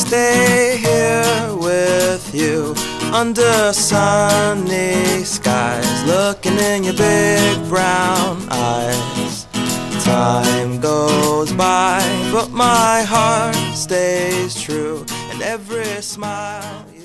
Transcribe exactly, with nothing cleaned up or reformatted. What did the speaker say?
stay here with you under sunny skies, looking in your big brown eyes. Time goes by, but my heart stays true, and every smile